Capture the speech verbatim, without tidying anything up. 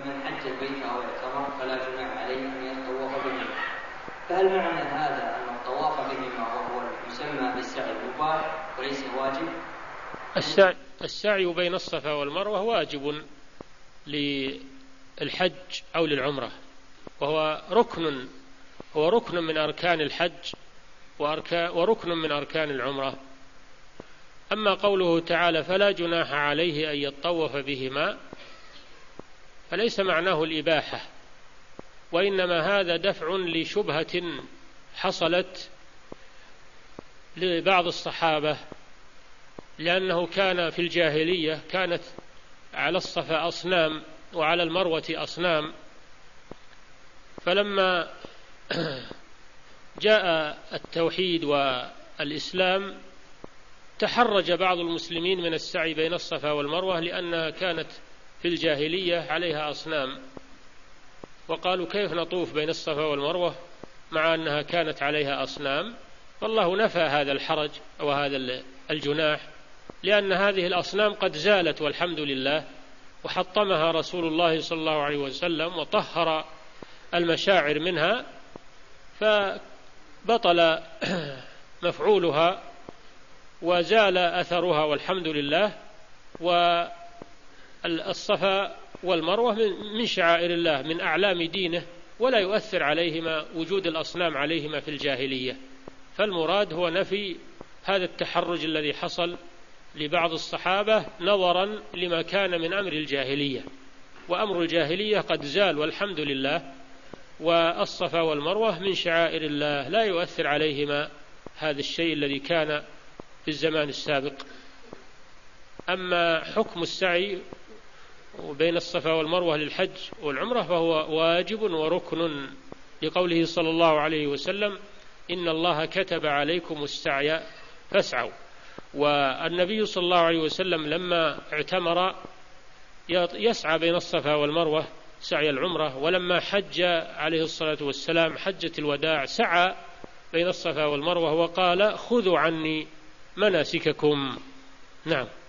فمن حج البيت أو اعتمر فلا جناح عليه أن يطوف بهما. فهل معنى هذا أن الطواف بهما وهو يسمى بالسعي مباح وليس واجب؟ السعي, السعي بين الصفا والمروة واجب للحج أو للعمرة، وهو ركن هو ركن من أركان الحج وركن من أركان العمرة. أما قوله تعالى فلا جناح عليه أن يطوف بهما فليس معناه الإباحة، وإنما هذا دفع لشبهة حصلت لبعض الصحابة، لأنه كان في الجاهلية كانت على الصفا أصنام وعلى المروة أصنام، فلما جاء التوحيد والإسلام تحرج بعض المسلمين من السعي بين الصفا والمروة، لأنها كانت في الجاهلية عليها أصنام، وقالوا كيف نطوف بين الصفا والمروة مع أنها كانت عليها أصنام؟ والله نفى هذا الحرج وهذا الجناح، لأن هذه الأصنام قد زالت والحمد لله، وحطمها رسول الله صلى الله عليه وسلم وطهر المشاعر منها، فبطل مفعولها وزال أثرها والحمد لله. والصفا والمروة من شعائر الله من أعلام دينه، ولا يؤثر عليهما وجود الأصنام عليهما في الجاهلية. فالمراد هو نفي هذا التحرج الذي حصل لبعض الصحابة نظرا لما كان من أمر الجاهلية، وأمر الجاهلية قد زال والحمد لله، والصفا والمروة من شعائر الله لا يؤثر عليهما هذا الشيء الذي كان في الزمان السابق. أما حكم السعي بين الصفا والمروة للحج والعمرة فهو واجب وركن، لقوله صلى الله عليه وسلم إن الله كتب عليكم السعي فاسعوا. والنبي صلى الله عليه وسلم لما اعتمر يسعى بين الصفا والمروة سعي العمرة، ولما حج عليه الصلاة والسلام حجة الوداع سعى بين الصفا والمروة وقال خذوا عني مناسككم. نعم.